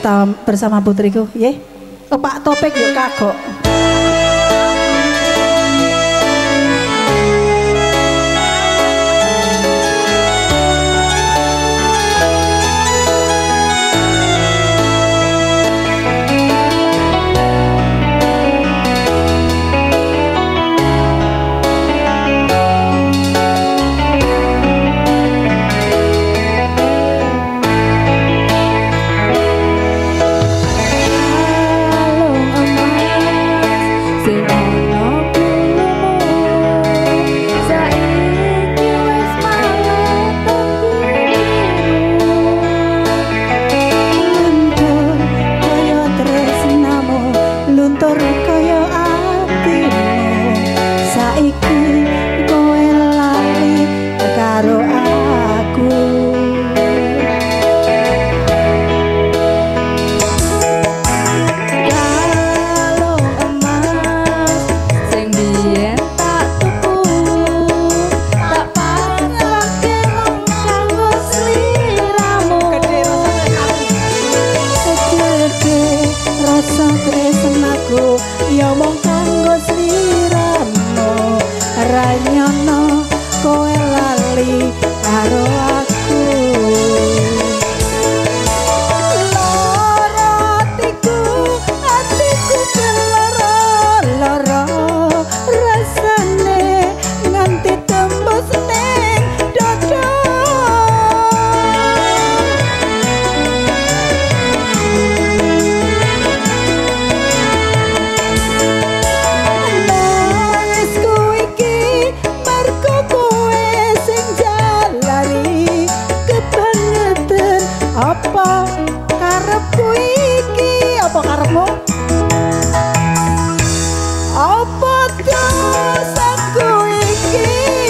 bersama putriku, nggih. Oh, Pak Topik yuk kagok. Ya mong kanggo sliramu ranyono kowe lali karo aku lara atiku lara rasane nganti tembus ning dada apa karepku iki apa karepmu apa dosaku iki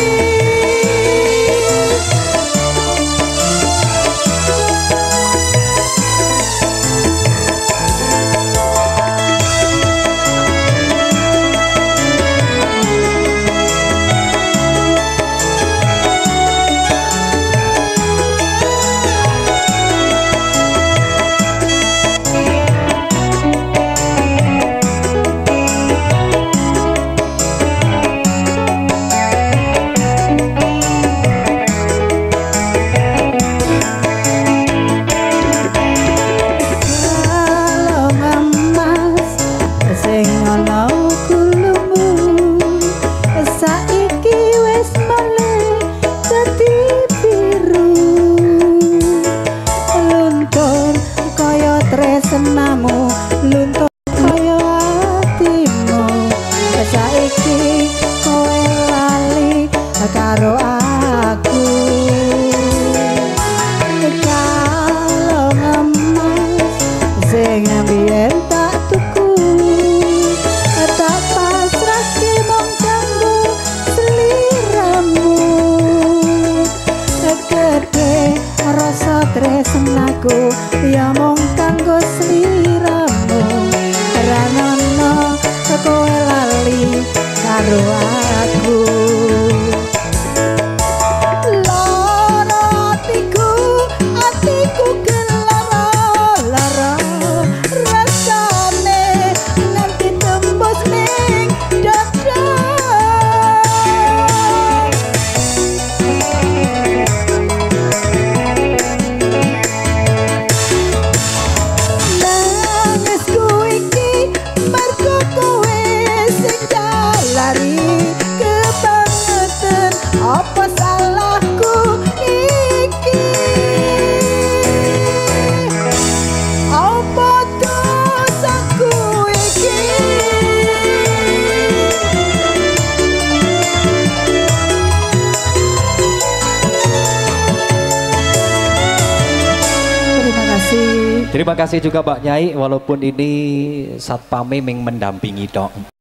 tresnamu luntur kaya atimu saiki kowe lali karo aku kalau emas sing biyen tak tuku tak pasrahke mong kanggo sliramu gede rasa tresnaku ya mong kanggo sliramu ranana kowe lali karo aku lara atiku lara rasane nganti tembus ning dada apa salahku iki apa dosaku iki terima kasih juga Pak Nyai walaupun ini satpame mendampingi tok.